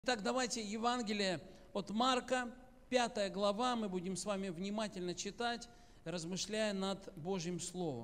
Итак, давайте Евангелие от Марка, 5 глава, мы будем с вами внимательно читать, размышляя над Божьим Словом.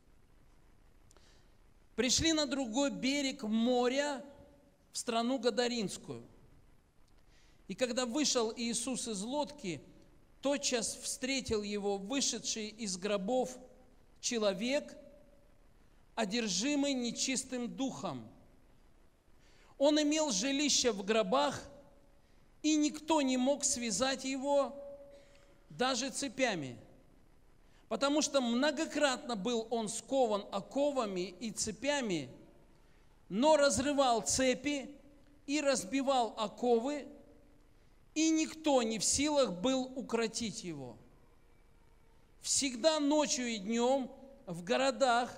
Пришли на другой берег моря, в страну Гадаринскую. И когда вышел Иисус из лодки, тотчас встретил его вышедший из гробов человек, одержимый нечистым духом. Он имел жилище в гробах, и никто не мог связать его даже цепями, потому что многократно был он скован оковами и цепями, но разрывал цепи и разбивал оковы, и никто не в силах был укротить его. Всегда ночью и днем в городах,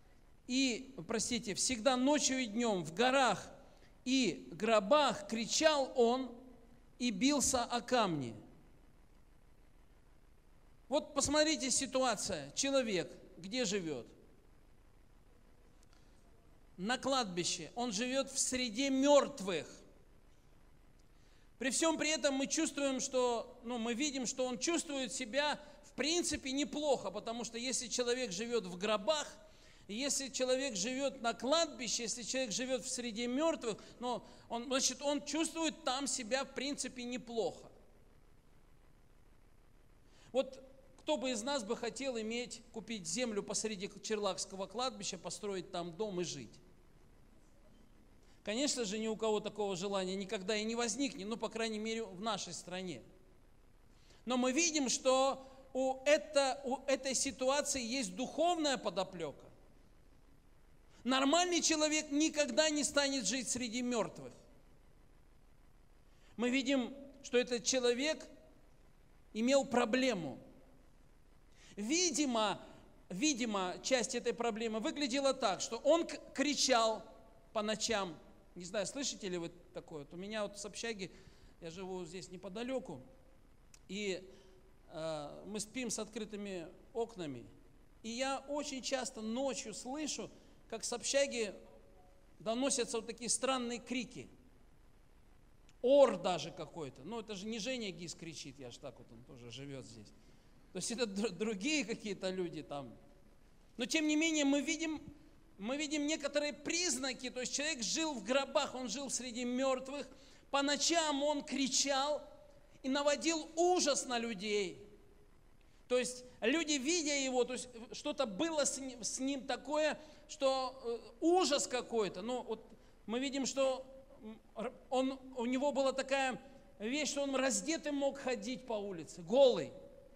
всегда ночью и днем в горах и гробах кричал он и бился о камни. Вот посмотрите ситуация. Человек где живет? На кладбище. Он живет в среде мертвых. При всем при этом мы чувствуем, мы видим, что он чувствует себя в принципе неплохо, потому что если человек живет в гробах, если человек живет на кладбище, если человек живет в среде мертвых, он чувствует там себя в принципе неплохо. Вот кто бы из нас бы хотел купить землю посреди Черлакского кладбища, построить там дом и жить? Конечно же, ни у кого такого желания никогда и не возникнет, по крайней мере, в нашей стране. Но мы видим, что у этой ситуации есть духовная подоплека. Нормальный человек никогда не станет жить среди мертвых. Мы видим, что этот человек имел проблему. Видимо, часть этой проблемы выглядела так, что он кричал по ночам. Не знаю, слышите ли вы такое? У меня с общаги, я живу здесь неподалеку, и мы спим с открытыми окнами. И я очень часто ночью слышу, как с общаги доносятся такие странные крики. Ор даже какой-то. Это же не Женя Гис кричит, он тоже живет здесь. То есть это другие какие-то люди там. Но тем не менее мы видим некоторые признаки. То есть человек жил в гробах, он жил среди мертвых. По ночам он кричал и наводил ужас на людей. То есть люди, видя его, то есть что-то было с ним такое, что ужас какой-то. Мы видим, что у него была такая вещь, что он раздетым мог ходить по улице, голый.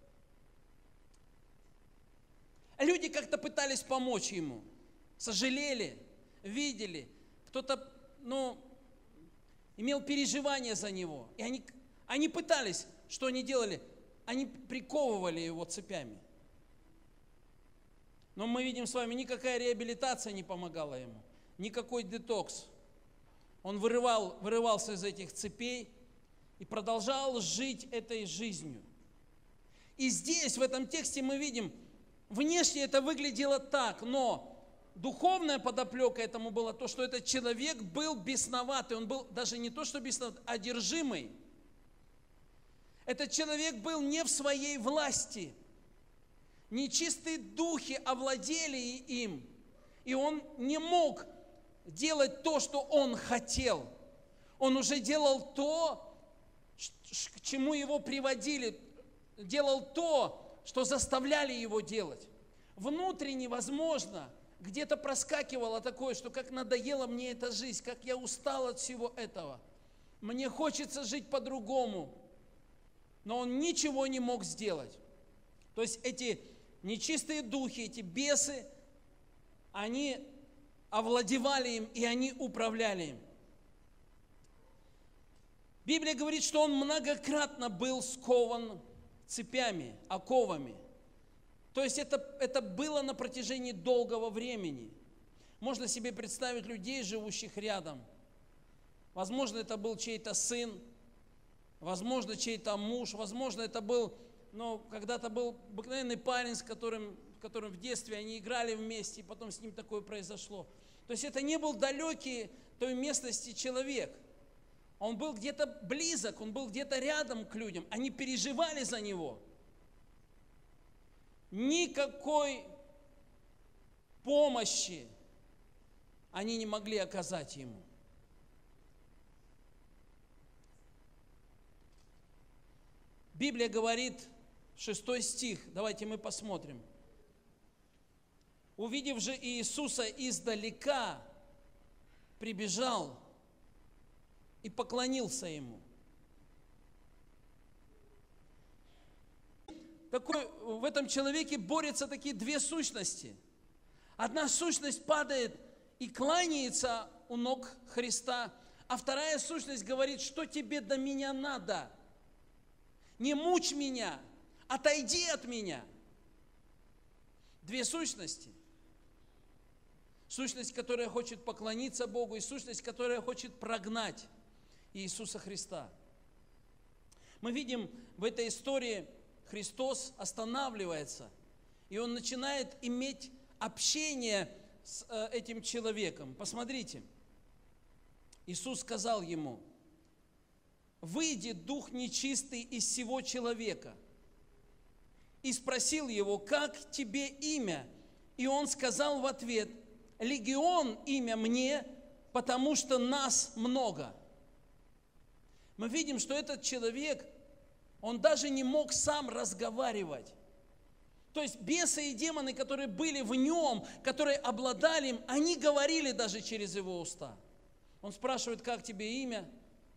Люди как-то пытались помочь ему, сожалели, видели. Кто-то, имел переживания за него. И они пытались, что они делали? Они приковывали его цепями. Но мы видим с вами, никакая реабилитация не помогала ему, никакой детокс. Он вырывался из этих цепей и продолжал жить этой жизнью. И здесь, в этом тексте мы видим, внешне это выглядело так, но духовная подоплека этому была то, что этот человек был бесноватый, он был даже не то, что бесноватый, а одержимый. Этот человек был не в своей власти. Нечистые духи овладели им, и он не мог делать то, что он хотел. Он уже делал то, к чему его приводили, делал то, что заставляли его делать. Внутренне, возможно, где-то проскакивало такое, что как надоела мне эта жизнь, как я устал от всего этого. Мне хочется жить по-другому. Но он ничего не мог сделать. То есть эти нечистые духи, эти бесы, они овладевали им, и они управляли им. Библия говорит, что он многократно был скован цепями, оковами. То есть это было на протяжении долгого времени. Можно себе представить людей, живущих рядом. Возможно, это был чей-то сын, возможно, чей-то муж, возможно, это был, когда-то был обыкновенный парень, с которым в детстве они играли вместе, и потом с ним такое произошло. То есть это не был далекий той местности человек. он был где-то близок, он был где-то рядом к людям, они переживали за него. Никакой помощи они не могли оказать ему. Библия говорит, 6 стих, давайте мы посмотрим. Увидев же Иисуса издалека, прибежал и поклонился ему. В этом человеке борются такие две сущности. Одна сущность падает и кланяется у ног Христа, а вторая сущность говорит, что тебе до меня надо? Не мучь меня, отойди от меня. Две сущности. Сущность, которая хочет поклониться Богу, и сущность, которая хочет прогнать Иисуса Христа. Мы видим в этой истории, Христос останавливается, и Он начинает иметь общение с этим человеком. Посмотрите, Иисус сказал ему: «Выйди, дух нечистый, из сего человека». И спросил его: «Как тебе имя?» И он сказал в ответ: «Легион имя мне, потому что нас много». Мы видим, что этот человек, он даже не мог сам разговаривать. То есть бесы и демоны, которые были в нем, которые обладали им, они говорили даже через его уста. Он спрашивает: «Как тебе имя?»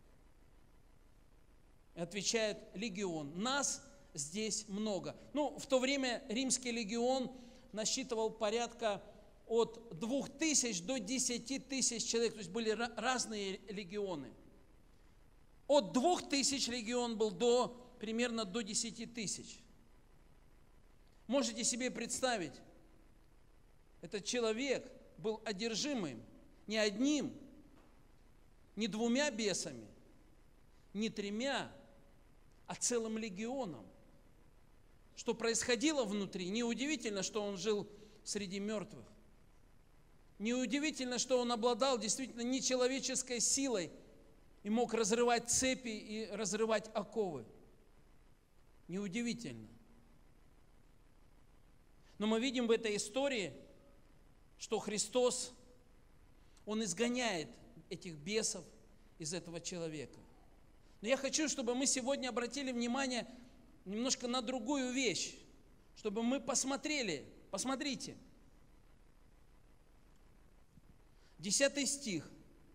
И отвечает: «Легион». Нас здесь много. В то время римский легион насчитывал порядка от 2000 до 10 тысяч человек. То есть были разные легионы. От 2000 легион был примерно до 10 тысяч. Можете себе представить, этот человек был одержимым не одним, не двумя бесами, не тремя, а целым легионом. Что происходило внутри? Неудивительно, что он жил среди мертвых. Неудивительно, что он обладал действительно нечеловеческой силой и мог разрывать цепи и разрывать оковы. Неудивительно. Но мы видим в этой истории, что Христос, Он изгоняет этих бесов из этого человека. Но я хочу, чтобы мы сегодня обратили внимание немножко на другую вещь, чтобы мы посмотрели. Посмотрите. 10 стих.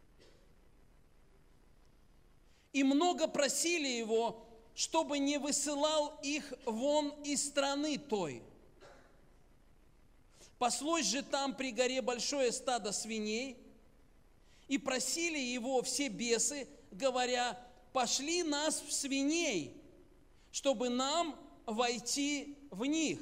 «И много просили его, чтобы не высылал их вон из страны той. Паслось же там при горе большое стадо свиней, и просили его все бесы, говоря: пошли нас в свиней, чтобы нам войти в них».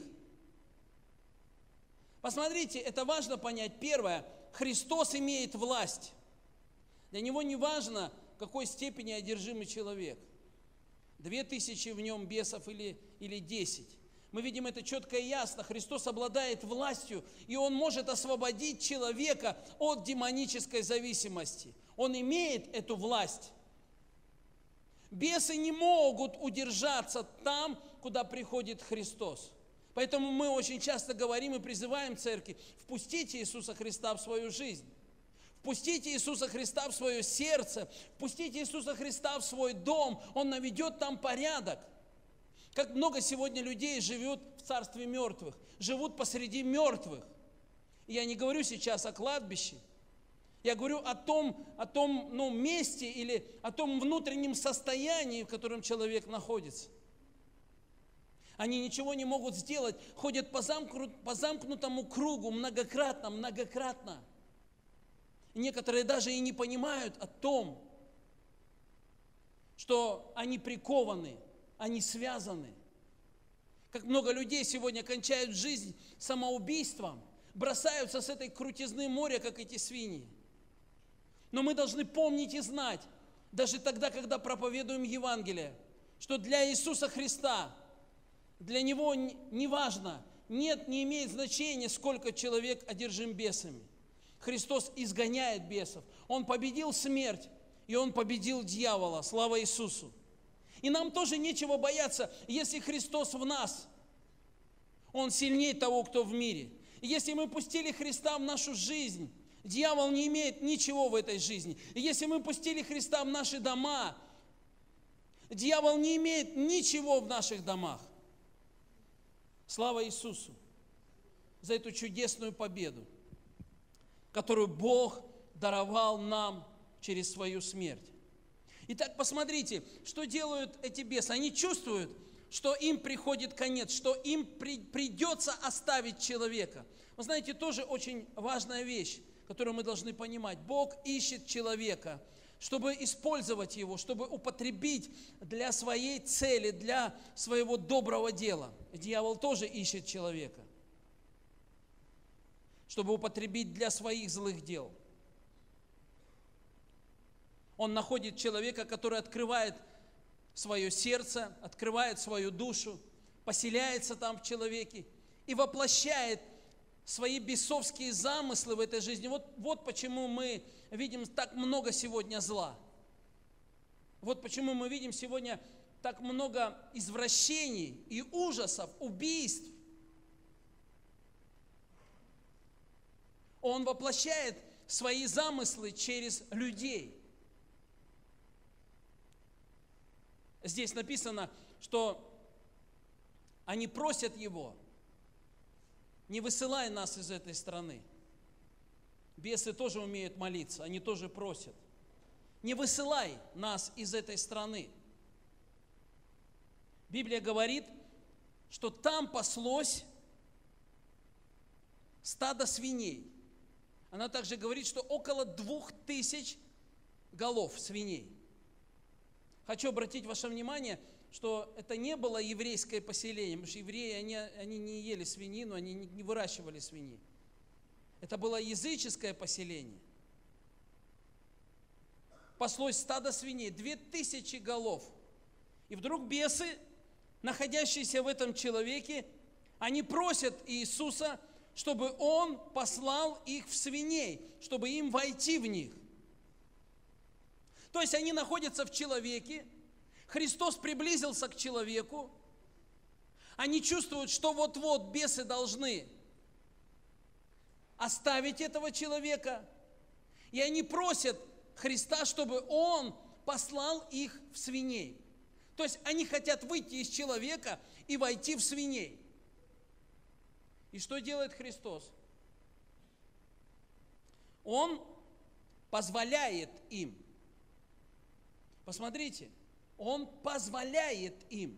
Посмотрите, это важно понять. Первое, Христос имеет власть. Для Него не важно, в какой степени одержимый человек. 2000 в нем бесов или 10. Мы видим это четко и ясно. Христос обладает властью, и Он может освободить человека от демонической зависимости. Он имеет эту власть. Бесы не могут удержаться там, куда приходит Христос. Поэтому мы очень часто говорим и призываем церкви: впустите Иисуса Христа в свою жизнь. Впустите Иисуса Христа в свое сердце. Впустите Иисуса Христа в свой дом. Он наведет там порядок. Как много сегодня людей живут в царстве мертвых, живут посреди мертвых. И я не говорю сейчас о кладбище. Я говорю о том месте или о том внутреннем состоянии, в котором человек находится. Они ничего не могут сделать, ходят по замкнутому кругу многократно. И некоторые даже и не понимают о том, что они прикованы, они связаны. Как много людей сегодня кончают жизнь самоубийством, бросаются с этой крутизны моря, как эти свиньи. Но мы должны помнить и знать, даже тогда, когда проповедуем Евангелие, что для Иисуса Христа, для Него не важно, не имеет значения, сколько человек одержим бесами. Христос изгоняет бесов. Он победил смерть, и он победил дьявола. Слава Иисусу! И нам тоже нечего бояться, если Христос в нас. Он сильнее того, кто в мире. И если мы пустили Христа в нашу жизнь, дьявол не имеет ничего в этой жизни. И если мы пустили Христа в наши дома, дьявол не имеет ничего в наших домах. Слава Иисусу за эту чудесную победу, которую Бог даровал нам через свою смерть. Итак, посмотрите, что делают эти бесы. Они чувствуют, что им приходит конец, что им придется оставить человека. Вы знаете, тоже очень важная вещь, которую мы должны понимать. Бог ищет человека, чтобы использовать его, чтобы употребить для своей цели, для своего доброго дела. Дьявол тоже ищет человека, чтобы употребить для своих злых дел. Он находит человека, который открывает свое сердце, открывает свою душу, поселяется там в человеке и воплощает свои бесовские замыслы в этой жизни. Вот почему мы видим так много сегодня зла. Вот почему мы видим сегодня так много извращений и ужасов, убийств. Он воплощает свои замыслы через людей. Здесь написано, что они просят Его: не высылай нас из этой страны. Бесы тоже умеют молиться, они тоже просят: не высылай нас из этой страны. Библия говорит, что там паслось стадо свиней. Она также говорит, что около 2000 голов свиней. Хочу обратить ваше внимание, что это не было еврейское поселение, потому что евреи, они не ели свинину, они не выращивали свиней. Это было языческое поселение. Паслось стадо свиней, 2000 голов. И вдруг бесы, находящиеся в этом человеке, они просят Иисуса, чтобы Он послал их в свиней, чтобы им войти в них. То есть они находятся в человеке, Христос приблизился к человеку, они чувствуют, что вот-вот бесы должны оставить этого человека, и они просят Христа, чтобы Он послал их в свиней. То есть они хотят выйти из человека и войти в свиней. И что делает Христос? Он позволяет им. Посмотрите, Он позволяет им.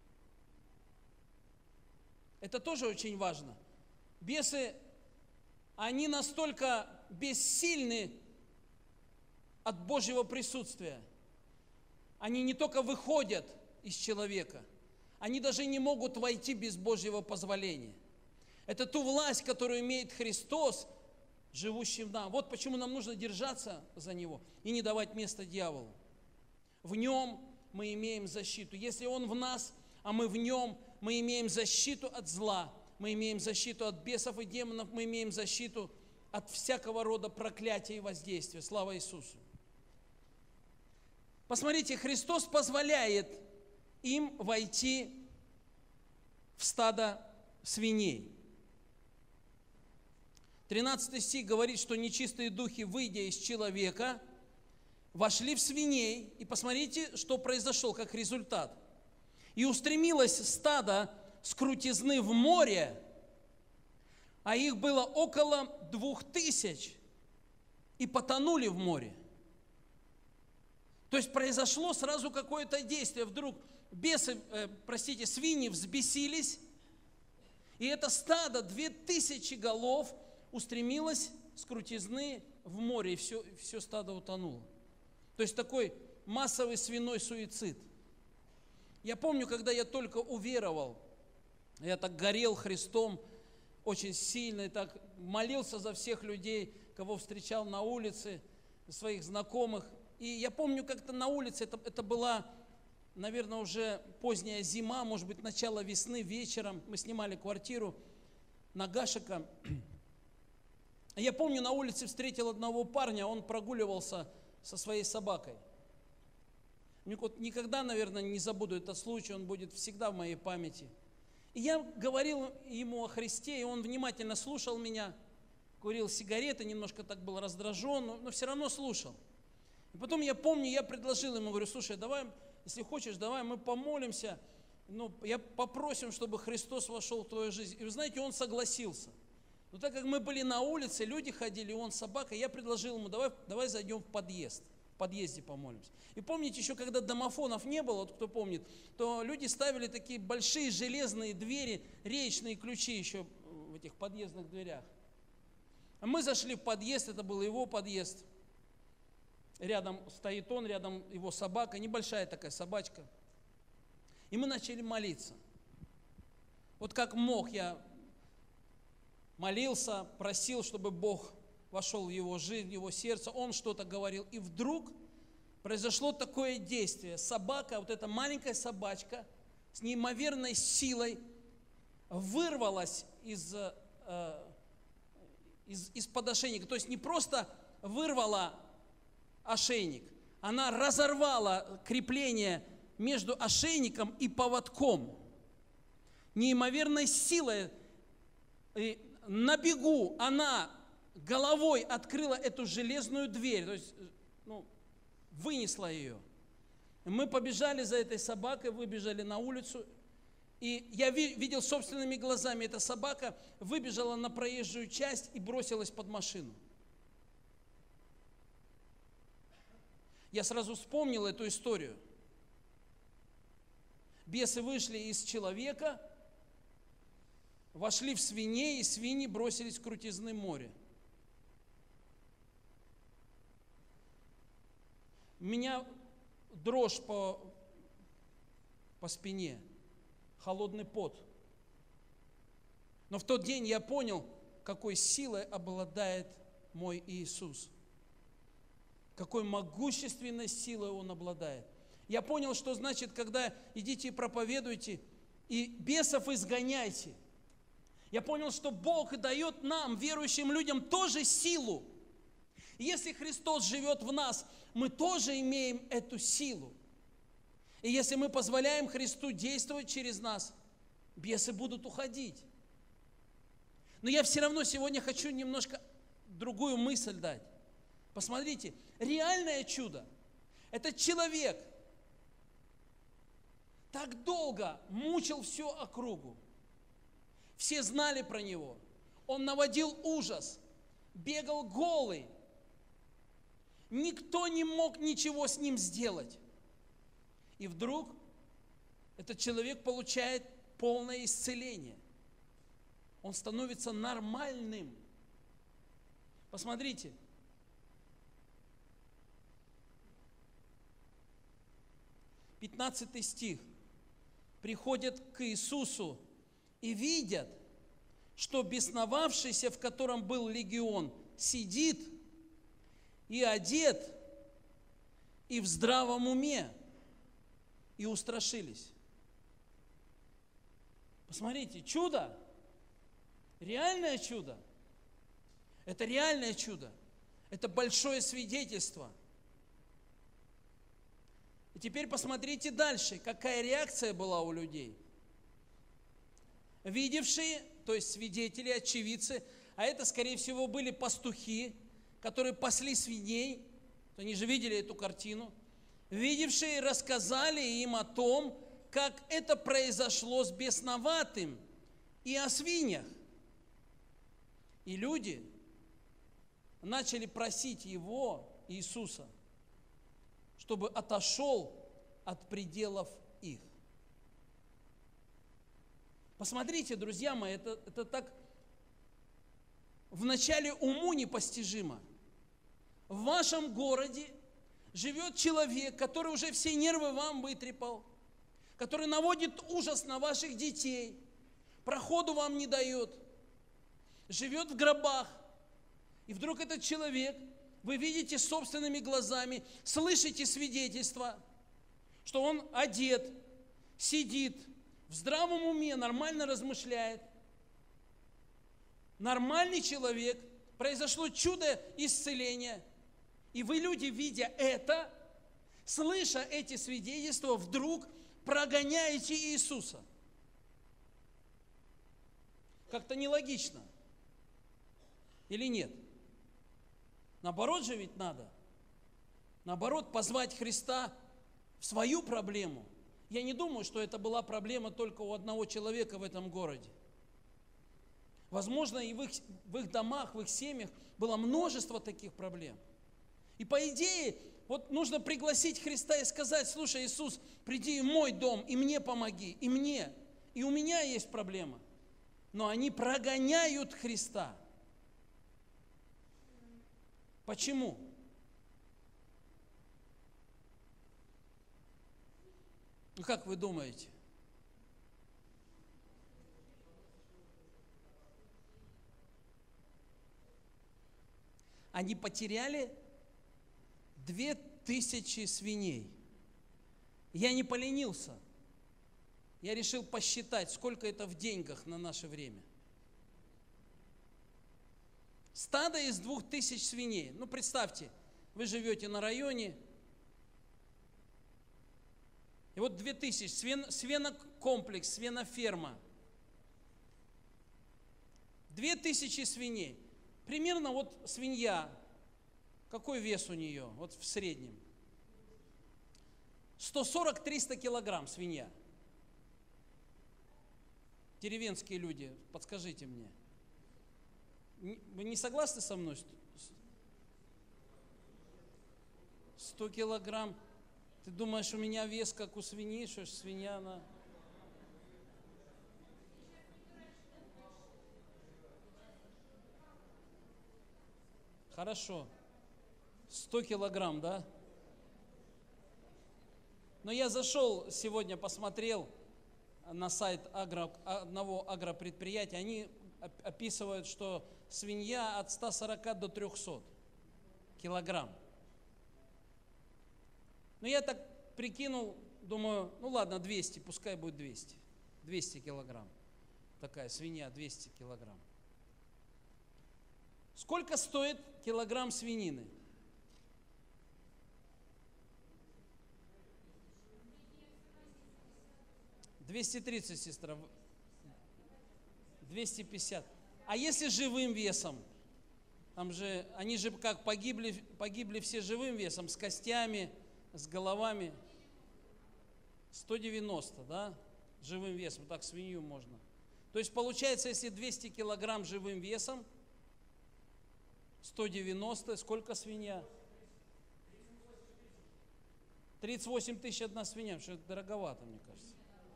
Это тоже очень важно. Бесы, они настолько бессильны от Божьего присутствия. Они не только выходят из человека, они даже не могут войти без Божьего позволения. Это ту власть, которую имеет Христос, живущий в нас. Вот почему нам нужно держаться за Него и не давать место дьяволу. В Нем мы имеем защиту. Если Он в нас, а мы в Нем, мы имеем защиту от зла, мы имеем защиту от бесов и демонов, мы имеем защиту от всякого рода проклятия и воздействия. Слава Иисусу! Посмотрите, Христос позволяет им войти в стадо свиней. 13 стих говорит, что нечистые духи, выйдя из человека, вошли в свиней. И посмотрите, что произошло как результат. И устремилось стадо с крутизны в море, а их было около 2000, и потонули в море. То есть произошло сразу какое-то действие. Вдруг свиньи взбесились, и это стадо, 2000 голов, устремилось с крутизны в море, и все стадо утонуло. То есть такой массовый свиной суицид. Я помню, когда я только уверовал, я так горел Христом очень сильно, и так молился за всех людей, кого встречал на улице, своих знакомых. И я помню, как-то на улице, это была, наверное, уже поздняя зима, может быть, начало весны, вечером. Мы снимали квартиру на Гашика. Я помню, на улице встретил одного парня, он прогуливался со своей собакой. Вот никогда, наверное, не забуду этот случай, он будет всегда в моей памяти. И я говорил ему о Христе, и он внимательно слушал меня, курил сигареты, немножко так был раздражен, но все равно слушал. И потом я помню, я предложил ему, говорю, слушай, давай, если хочешь, давай мы помолимся, я попросим, чтобы Христос вошел в твою жизнь. И вы знаете, он согласился. Но так как мы были на улице, люди ходили, он собака, я предложил ему, давай зайдем в подъезд. В подъезде помолимся. И помните, еще когда домофонов не было, вот кто помнит, то люди ставили такие большие железные двери, речные ключи еще в этих подъездных дверях. А мы зашли в подъезд, это был его подъезд. Рядом стоит он, рядом его собака, небольшая такая собачка. И мы начали молиться. Вот как мог, я молился, просил, чтобы Бог вошел в его жизнь, в его сердце, он что-то говорил. И вдруг произошло такое действие. Собака, вот эта маленькая собачка с неимоверной силой вырвалась из-под ошейника. То есть не просто вырвала ошейник, она разорвала крепление между ошейником и поводком. Неимоверной силой на бегу она головой открыла эту железную дверь, то есть вынесла ее. Мы побежали за этой собакой, выбежали на улицу, и я видел собственными глазами, эта собака выбежала на проезжую часть и бросилась под машину. Я сразу вспомнил эту историю. Бесы вышли из человека, вошли в свиней, и свиньи бросились в крутизны моря. У меня дрожь по спине, холодный пот. Но в тот день я понял, какой силой обладает мой Иисус. Какой могущественной силой Он обладает. Я понял, что значит, когда идите и проповедуйте, и бесов изгоняйте. Я понял, что Бог дает нам, верующим людям, тоже силу. И если Христос живет в нас, мы тоже имеем эту силу. И если мы позволяем Христу действовать через нас, бесы будут уходить. Но я все равно сегодня хочу немножко другую мысль дать. Посмотрите, реальное чудо – это человек так долго мучил всю округу. Все знали про него. Он наводил ужас, бегал голый. Никто не мог ничего с ним сделать. И вдруг этот человек получает полное исцеление. Он становится нормальным. Посмотрите. 15 стих. Приходят к Иисусу и видят, что бесновавшийся, в котором был легион, сидит и одет, и в здравом уме, и устрашились. Посмотрите, чудо, реальное чудо. Это реальное чудо. Это большое свидетельство. И теперь посмотрите дальше, какая реакция была у людей. Видевшие, то есть свидетели, очевидцы, а это, скорее всего, были пастухи, которые пасли свиней, они же видели эту картину. Видевшие рассказали им о том, как это произошло с бесноватым и о свиньях. И люди начали просить его, Иисуса, чтобы отошел от пределов их. Посмотрите, друзья мои, это так вначале уму непостижимо. В вашем городе живет человек, который уже все нервы вам вытрепал, который наводит ужас на ваших детей, проходу вам не дает, живет в гробах. И вдруг этот человек, вы видите собственными глазами, слышите свидетельство, что он одет, сидит, в здравом уме, нормально размышляет. Нормальный человек, произошло чудо исцеления. И вы, люди, видя это, слыша эти свидетельства, вдруг прогоняете Иисуса. Как-то нелогично. Или нет? Наоборот же ведь надо. Наоборот, позвать Христа в свою проблему. Я не думаю, что это была проблема только у одного человека в этом городе. Возможно, и в их домах, в их семьях было множество таких проблем. И по идее, вот нужно пригласить Христа и сказать: слушай, Иисус, приди в мой дом, и мне помоги, и мне, и у меня есть проблема. Но они прогоняют Христа. Почему? Ну, как вы думаете? Они потеряли 2000 свиней. Я не поленился. Я решил посчитать, сколько это в деньгах на наше время. Стадо из 2000 свиней. Ну, представьте, вы живете на районе, и вот 2000, свинокомплекс, свиноферма. 2000 свиней. Примерно вот свинья, какой вес у нее, вот в среднем? 140-300 килограмм свинья. Деревенские люди, подскажите мне. Вы не согласны со мной? 100 килограмм. Ты думаешь, у меня вес как у свиньи, что ж свинья она... Хорошо. 100 килограмм, да? Но я зашел сегодня, посмотрел на сайт одного агропредприятия. Они описывают, что свинья от 140 до 300 килограмм. Но я так прикинул, думаю, ну ладно, 200, пускай будет 200. 200 килограмм. Такая свинья, 200 килограмм. Сколько стоит килограмм свинины? $230, сестра. 250. А если живым весом? Там же, они же как погибли все живым весом, с костями, с головами. 190, да? Живым весом, так свинью можно. То есть получается, если 200 килограмм живым весом, 190, сколько свинья? 38 тысяч одна свинья, что это дороговато, мне кажется.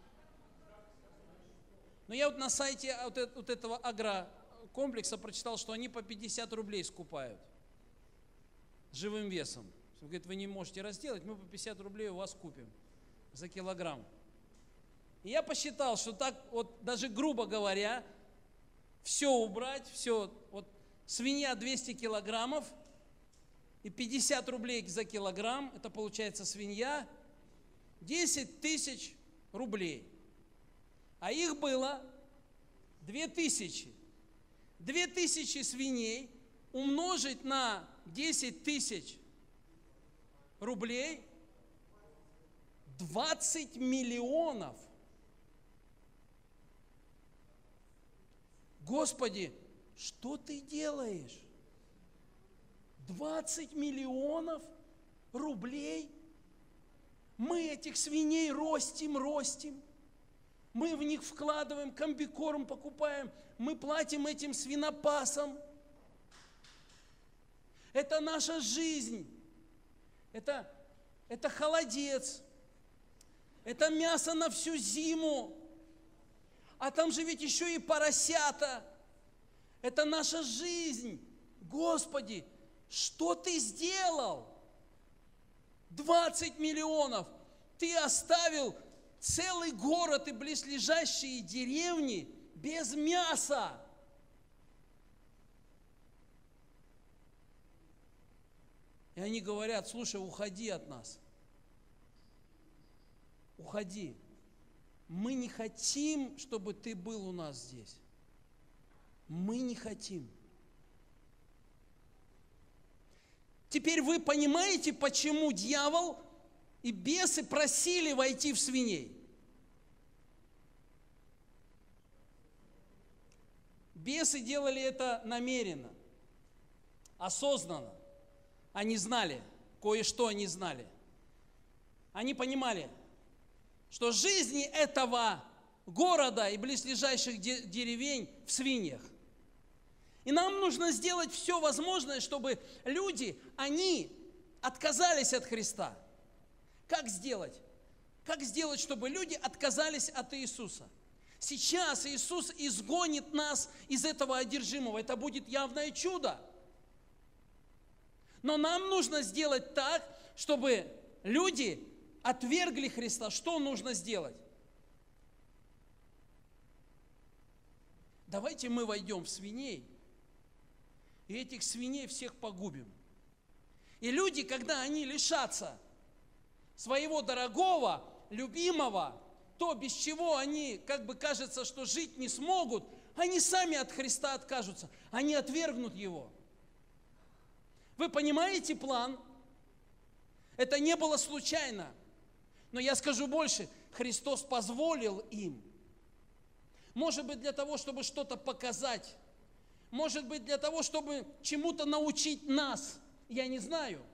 Но я вот на сайте вот этого агрокомплекса прочитал, что они по 50 рублей скупают живым весом. Он говорит, вы не можете разделать, мы по 50 рублей у вас купим за килограмм. И я посчитал, что так вот даже грубо говоря, все убрать, все, вот свинья 200 килограммов и 50 рублей за килограмм, это получается свинья 10 тысяч рублей. А их было 2000. 2000 свиней умножить на 10 тысяч рублей, 20 миллионов. Господи, что ты делаешь? 20 миллионов рублей? Мы этих свиней ростим. Мы в них вкладываем, комбикорм покупаем, мы платим этим свинопасам. Это наша жизнь. Это холодец. Это мясо на всю зиму. А там же ведь еще и поросята. Это наша жизнь. Господи, что ты сделал? 20 миллионов. Ты оставил целый город и близлежащие деревни без мяса. И они говорят, слушай, уходи от нас. Уходи. Мы не хотим, чтобы ты был у нас здесь. Мы не хотим. Теперь вы понимаете, почему дьявол и бесы просили войти в свиней. Бесы делали это намеренно, осознанно. Они знали, кое-что они знали. Они понимали, что жизни этого города и близлежащих деревень в свиньях. И нам нужно сделать все возможное, чтобы люди, они отказались от Христа. Как сделать? Как сделать, чтобы люди отказались от Иисуса? Сейчас Иисус изгонит нас из этого одержимого. Это будет явное чудо. Но нам нужно сделать так, чтобы люди отвергли Христа. Что нужно сделать? Давайте мы войдем в свиней, и этих свиней всех погубим. И люди, когда они лишатся своего дорогого, любимого, то, без чего они, как бы кажется, что жить не смогут, они сами от Христа откажутся, они отвергнут Его. Вы понимаете план? Это не было случайно. Но я скажу больше, Христос позволил им. Может быть, для того, чтобы что-то показать. Может быть, для того, чтобы чему-то научить нас. Я не знаю.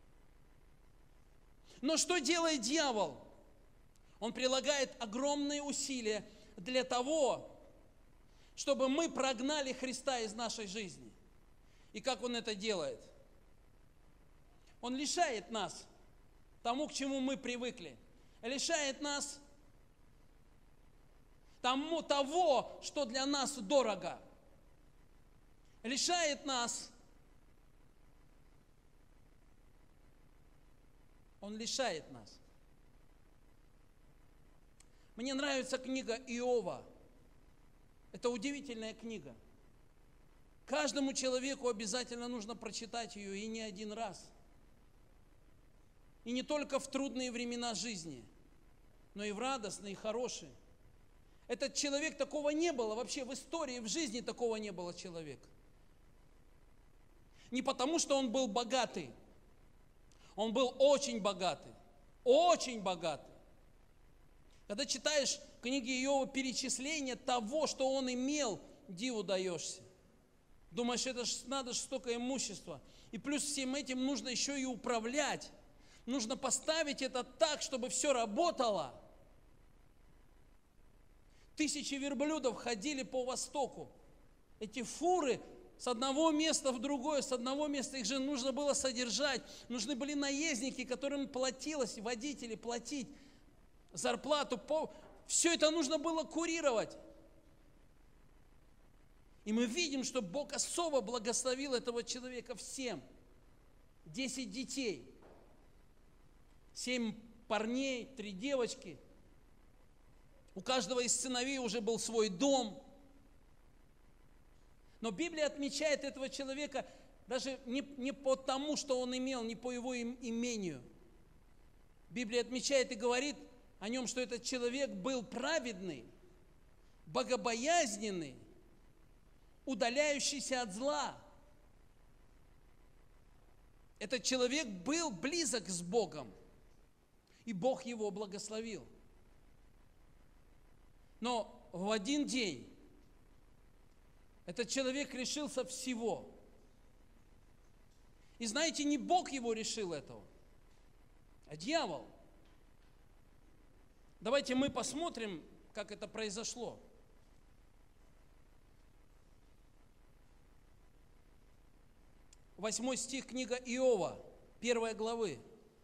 Но что делает дьявол? Он прилагает огромные усилия для того, чтобы мы прогнали Христа из нашей жизни. И как он это делает? Он лишает нас тому, к чему мы привыкли. Лишает нас того, что для нас дорого. Лишает нас. Он лишает нас. Мне нравится книга Иова. Это удивительная книга. Каждому человеку обязательно нужно прочитать ее, и не один раз. И не только в трудные времена жизни, но и в радостные, и хорошие. Этот человек, такого не было вообще в истории, в жизни такого не было человека. Не потому, что он был богатый. Он был очень богатый. Очень богатый. Когда читаешь в книге Иова перечисление того, что он имел, диву даешься. Думаешь, это ж надо ж столько имущества. И плюс всем этим нужно еще и управлять. Нужно поставить это так, чтобы все работало. 1000 верблюдов ходили по востоку. Эти фуры с одного места в другое, с одного места их же нужно было содержать. Нужны были наездники, которым платилось, водители платить зарплату. Все это нужно было курировать. И мы видим, что Бог особо благословил этого человека всем. 10 детей. 7 парней, 3 девочки. У каждого из сыновей уже был свой дом. Но Библия отмечает этого человека даже не по тому, что он имел, не по его имению. Библия отмечает и говорит о нем, что этот человек был праведный, богобоязненный, удаляющийся от зла. Этот человек был близок с Богом, и Бог его благословил. Но в один день этот человек лишился всего. И знаете, не Бог его решил этого, а дьявол. Давайте мы посмотрим, как это произошло. 8 стих, книга Иова, 1 главы.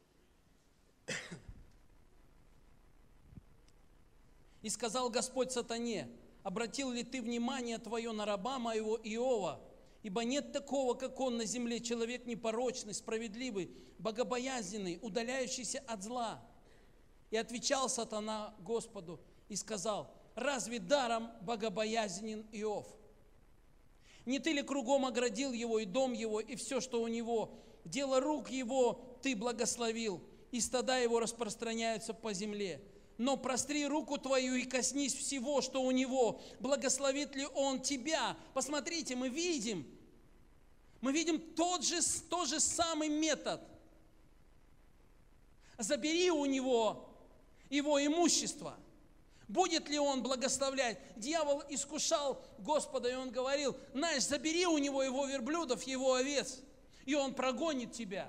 «И сказал Господь сатане: обратил ли ты внимание твое на раба моего Иова? Ибо нет такого, как он на земле, человек непорочный, справедливый, богобоязненный, удаляющийся от зла». И отвечал сатана Господу и сказал: разве даром богобоязнен Иов? Не ты ли кругом оградил его и дом его, и все, что у него? Дело рук его ты благословил, и стада его распространяются по земле. Но простри руку твою и коснись всего, что у него. Благословит ли он тебя? Посмотрите, мы видим мы видим тот же самый метод. Забери у него его имущество. Будет ли он благословлять? Дьявол искушал Господа, и он говорил: знаешь, забери у него его верблюдов, его овец, и он прогонит тебя.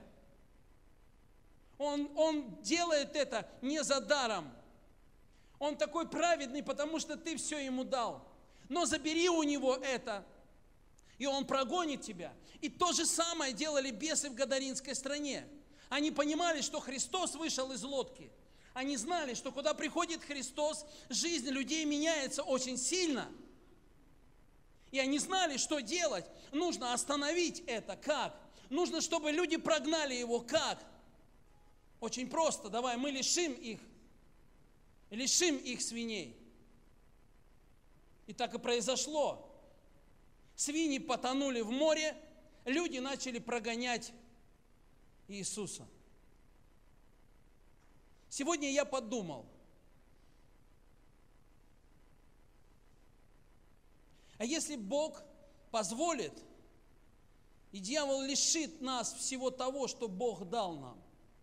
Он делает это не за даром. Он такой праведный, потому что ты все ему дал. Но забери у него это, и он прогонит тебя. И то же самое делали бесы в Гадаринской стране. Они понимали, что Христос вышел из лодки. Они знали, что куда приходит Христос, жизнь людей меняется очень сильно. И они знали, что делать. Нужно остановить это. Как? Нужно, чтобы люди прогнали его. Как? Очень просто. Давай, мы лишим их свиней. И так и произошло. Свиньи потонули в море, люди начали прогонять Иисуса. Сегодня я подумал, а если Бог позволит, и дьявол лишит нас всего того, что Бог дал нам,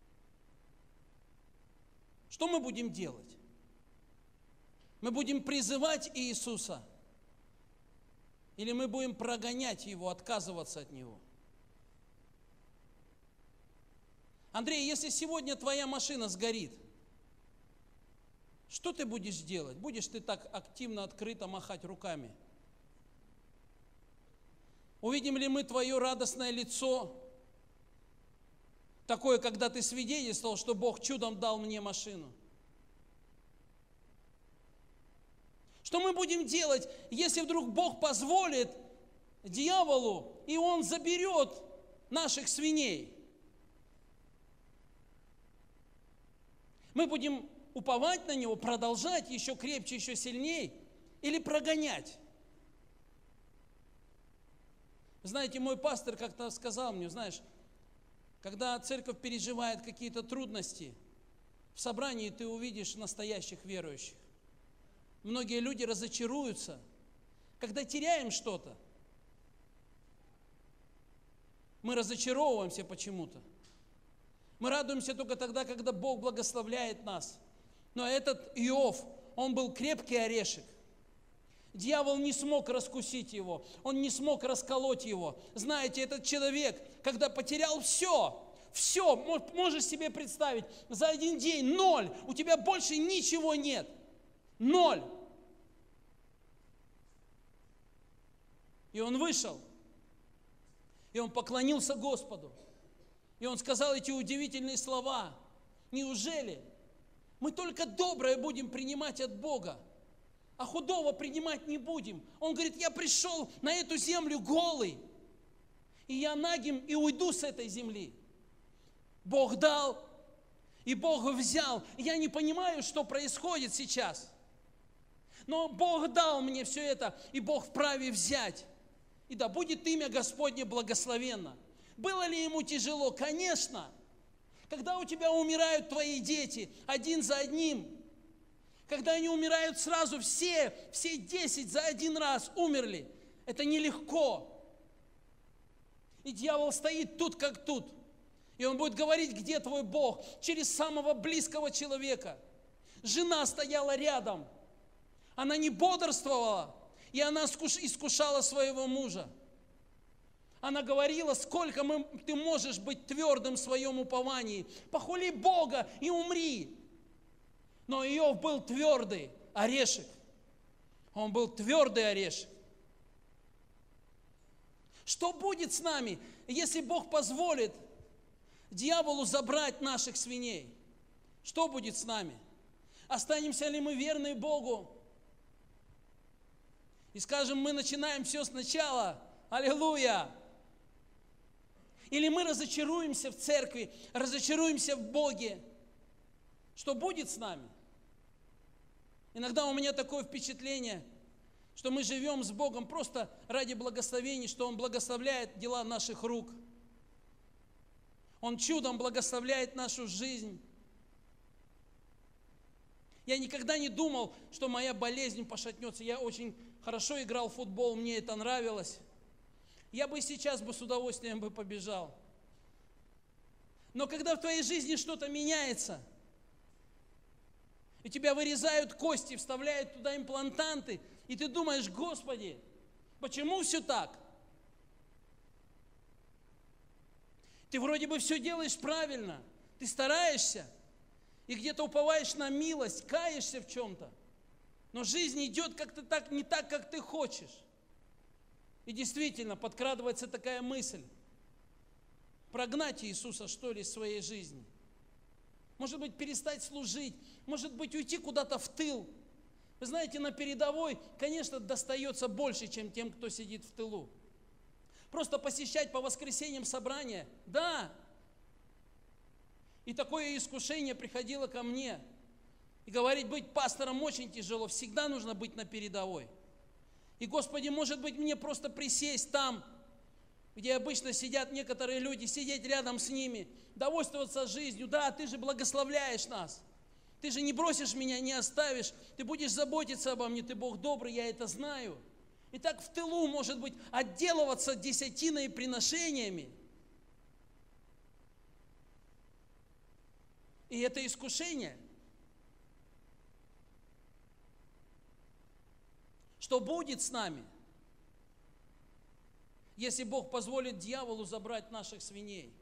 что мы будем делать? Мы будем призывать Иисуса, или мы будем прогонять Его, отказываться от Него? Андрей, если сегодня твоя машина сгорит, что ты будешь делать? Будешь ты так активно, открыто махать руками? Увидим ли мы твое радостное лицо, такое, когда ты свидетельствовал, что Бог чудом дал мне машину? Что мы будем делать, если вдруг Бог позволит дьяволу, и он заберет наших свиней? Мы будем уповать на Него, продолжать еще крепче, еще сильнее, или прогонять? Знаете, мой пастор как-то сказал мне: знаешь, когда церковь переживает какие-то трудности, в собрании ты увидишь настоящих верующих. Многие люди разочаруются, когда теряем что-то. Мы разочаровываемся почему-то. Мы радуемся только тогда, когда Бог благословляет нас. Но этот Иов, он был крепкий орешек. Дьявол не смог раскусить его, он не смог расколоть его. Знаете, этот человек, когда потерял все, можешь себе представить, за один день 0, у тебя больше ничего нет. 0. И он вышел, и он поклонился Господу. И он сказал эти удивительные слова: неужели мы только доброе будем принимать от Бога, а худого принимать не будем? Он говорит: я пришел на эту землю голый, и я нагим и уйду с этой земли. Бог дал, и Бог взял. Я не понимаю, что происходит сейчас. Но Бог дал мне все это, и Бог вправе взять. И да будет имя Господне благословенно. Было ли ему тяжело? Конечно. Когда у тебя умирают твои дети один за одним, когда они умирают сразу, все 10 за один раз умерли, это нелегко. И дьявол стоит тут, как тут. И он будет говорить: где твой Бог? Через самого близкого человека. Жена стояла рядом. Она не бодрствовала, и она искушала своего мужа. Она говорила: сколько ты можешь быть твердым в своем уповании? Похули Бога и умри. Но Иов был твердый орешек. Он был твердый орешек. Что будет с нами, если Бог позволит дьяволу забрать наших свиней? Что будет с нами? Останемся ли мы верны Богу? И скажем, мы начинаем все сначала. Аллилуйя! Или мы разочаруемся в церкви, разочаруемся в Боге. Что будет с нами? Иногда у меня такое впечатление, что мы живем с Богом просто ради благословений, что Он благословляет дела наших рук. Он чудом благословляет нашу жизнь. Я никогда не думал, что моя болезнь пошатнется. Я очень хорошо играл в футбол, мне это нравилось. Я бы и сейчас бы с удовольствием бы побежал. Но когда в твоей жизни что-то меняется, и тебя вырезают кости, вставляют туда имплантанты, и ты думаешь: Господи, почему все так? Ты вроде бы все делаешь правильно, ты стараешься, и где-то уповаешь на милость, каешься в чем-то, но жизнь идет как-то так, не так, как ты хочешь. И действительно подкрадывается такая мысль: прогнать Иисуса, что ли, из своей жизни. Может быть, перестать служить, может быть, уйти куда-то в тыл. Вы знаете, на передовой, конечно, достается больше, чем тем, кто сидит в тылу. Просто посещать по воскресеньям собрания, да. И такое искушение приходило ко мне. И говорить, быть пастором очень тяжело, всегда нужно быть на передовой. И, Господи, может быть, мне просто присесть там, где обычно сидят некоторые люди, сидеть рядом с ними, довольствоваться жизнью. Да, Ты же благословляешь нас. Ты же не бросишь меня, не оставишь. Ты будешь заботиться обо мне, Ты Бог добрый, я это знаю. И так в тылу, может быть, отделываться десятиной и приношениями. И это искушение. Что будет с нами, если Бог позволит дьяволу забрать наших свиней?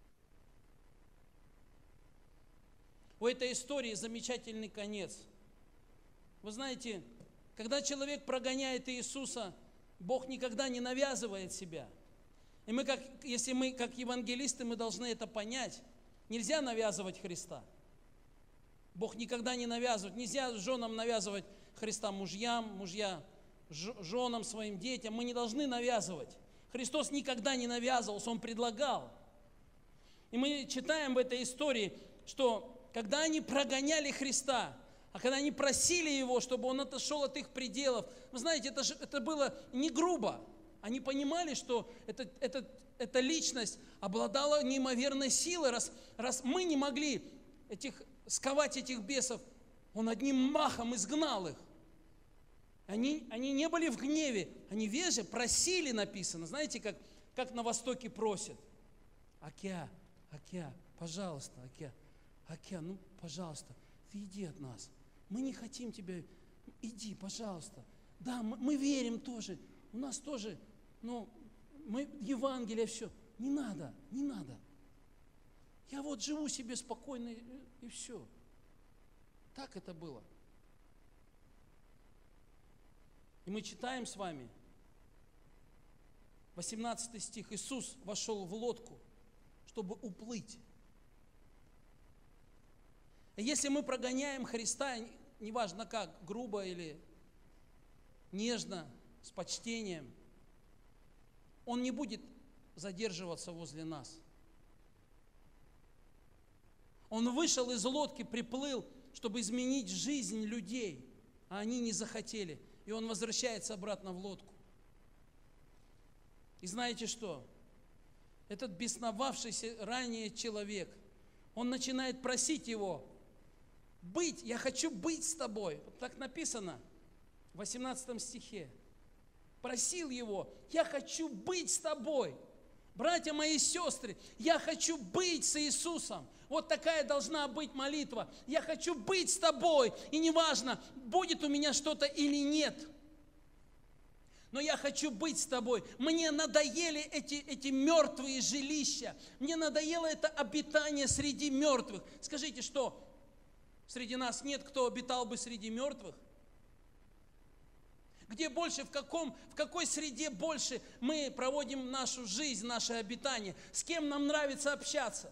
У этой истории замечательный конец. Вы знаете, когда человек прогоняет Иисуса, Бог никогда не навязывает себя. И если мы, как евангелисты, мы должны это понять. Нельзя навязывать Христа. Бог никогда не навязывает. Нельзя женам навязывать Христа мужьям, мужья женам, своим детям. Мы не должны навязывать. Христос никогда не навязывался, Он предлагал. И мы читаем в этой истории, что когда они прогоняли Христа, а когда они просили Его, чтобы Он отошел от их пределов, вы знаете, это было не грубо. Они понимали, что эта личность обладала неимоверной силой. Раз мы не могли сковать этих бесов, Он одним махом изгнал их. Они не были в гневе, они вежливо просили, написано. Знаете, как на Востоке просят. Акя, пожалуйста, Акя, ну, пожалуйста, ты иди от нас. Мы не хотим тебя, иди, пожалуйста. Да, мы верим тоже, у нас тоже, мы Евангелие, все. Не надо. Я вот живу себе спокойно, и все. Так это было. И мы читаем с вами 18 стих. Иисус вошел в лодку, чтобы уплыть. И если мы прогоняем Христа, неважно как, грубо или нежно, с почтением, Он не будет задерживаться возле нас. Он вышел из лодки, приплыл, чтобы изменить жизнь людей, а они не захотели. И Он возвращается обратно в лодку. И знаете что? Этот бесновавшийся ранее человек, он начинает просить Его: я хочу быть с Тобой. Вот так написано в 18 стихе. Просил Его: я хочу быть с Тобой. Братья мои и сестры, я хочу быть с Иисусом. Вот такая должна быть молитва. Я хочу быть с Тобой. И неважно, будет у меня что-то или нет. Но я хочу быть с Тобой. Мне надоели эти мертвые жилища. Мне надоело это обитание среди мертвых. Скажите, что среди нас нет, кто обитал бы среди мертвых? Где больше, в какой среде больше мы проводим нашу жизнь, наше обитание? С кем нам нравится общаться?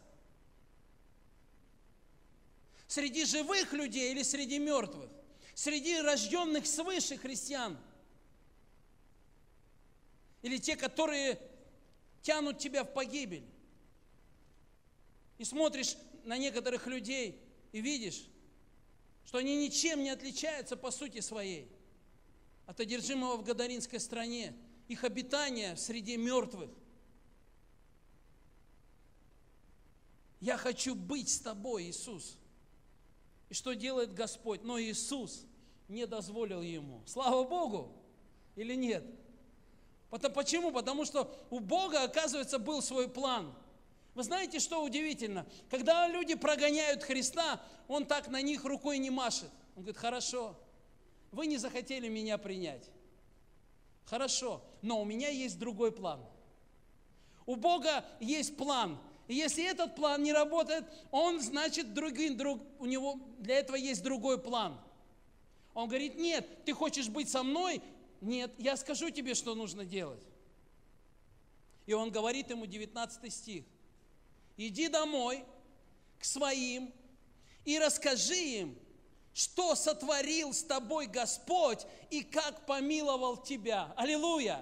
Среди живых людей или среди мертвых? Среди рожденных свыше христиан? Или те, которые тянут тебя в погибель? И смотришь на некоторых людей и видишь, что они ничем не отличаются по сути своей от одержимого в Гадаринской стране, их обитание среди мертвых. Я хочу быть с Тобой, Иисус. И что делает Господь? Но Иисус не дозволил ему. Слава Богу! Или нет? Почему? Потому что у Бога, оказывается, был свой план. Вы знаете, что удивительно? Когда люди прогоняют Христа, Он так на них рукой не машет. Он говорит: хорошо, вы не захотели меня принять. Хорошо, но у меня есть другой план. У Бога есть план. И если этот план не работает, значит, у него для этого есть другой план. Он говорит: нет, ты хочешь быть со мной? Нет, я скажу тебе, что нужно делать. И он говорит ему, 19 стих: иди домой к своим и расскажи им, что сотворил с тобой Господь и как помиловал тебя. Аллилуйя!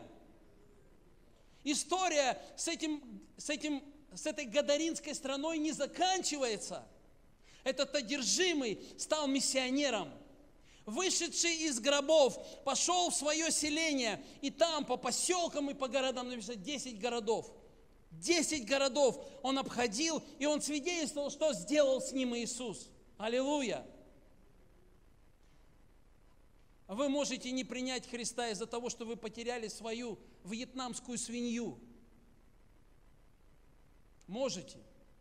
История с этой гадаринской страной не заканчивается. Этот одержимый стал миссионером. Вышедший из гробов, пошел в свое селение, и там по поселкам и по городам, написано 10 городов. 10 городов он обходил, и он свидетельствовал, что сделал с ним Иисус. Аллилуйя! Вы можете не принять Христа из-за того, что вы потеряли свою вьетнамскую свинью. Можете.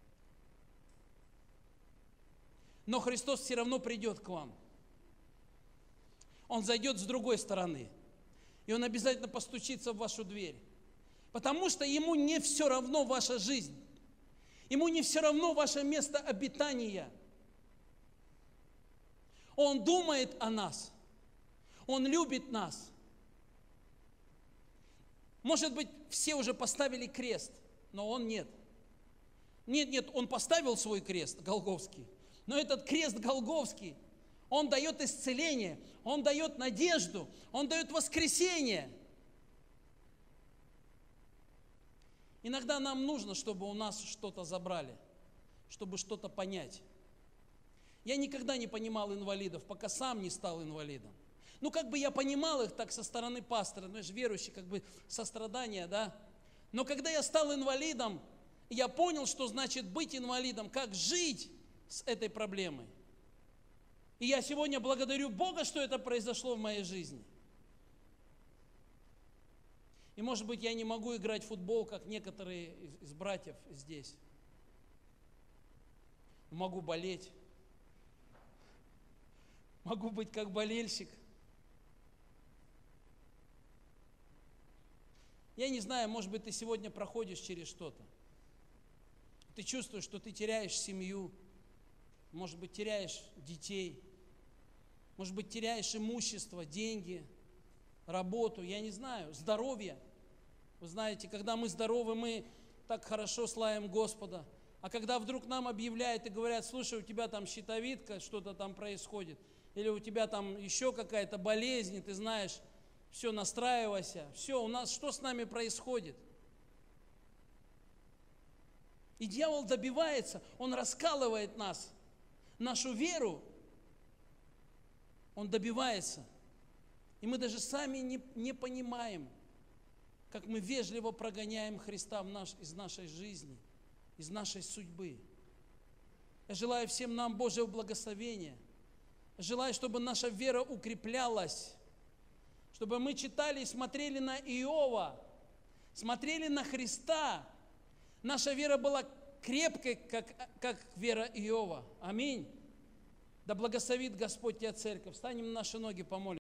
Но Христос все равно придет к вам. Он зайдет с другой стороны. И Он обязательно постучится в вашу дверь. Потому что Ему не все равно ваша жизнь. Ему не все равно ваше место обитания. Он думает о нас. Он любит нас. Может быть, все уже поставили крест, но Он нет. Нет, Он поставил свой крест Голгофский. Но этот крест Голгофский, он дает исцеление, он дает надежду, он дает воскресение. Иногда нам нужно, чтобы у нас что-то забрали, чтобы что-то понять. Я никогда не понимал инвалидов, пока сам не стал инвалидом. Ну, как бы я понимал их так со стороны пастора, ну, я же верующий, как бы сострадание, да. Но когда я стал инвалидом, я понял, что значит быть инвалидом, как жить с этой проблемой. И я сегодня благодарю Бога, что это произошло в моей жизни. И, может быть, я не могу играть в футбол, как некоторые из братьев здесь. Могу болеть. Могу быть как болельщик. Я не знаю, может быть, ты сегодня проходишь через что-то. Ты чувствуешь, что ты теряешь семью, может быть, теряешь детей, может быть, теряешь имущество, деньги, работу, я не знаю, здоровье. Вы знаете, когда мы здоровы, мы так хорошо славим Господа. А когда вдруг нам объявляют и говорят: слушай, у тебя там щитовидка, что-то там происходит, или у тебя там еще какая-то болезнь, ты знаешь, все, настраивайся, все, у нас что с нами происходит? И дьявол добивается, он раскалывает нас, нашу веру, он добивается. И мы даже сами не понимаем, как мы вежливо прогоняем Христа из нашей жизни, из нашей судьбы. Я желаю всем нам Божьего благословения. Я желаю, чтобы наша вера укреплялась, чтобы мы читали и смотрели на Иова, смотрели на Христа. Наша вера была крепкой, как вера Иова. Аминь. Да благословит Господь тебя, церковь. Встанем на наши ноги, помолимся.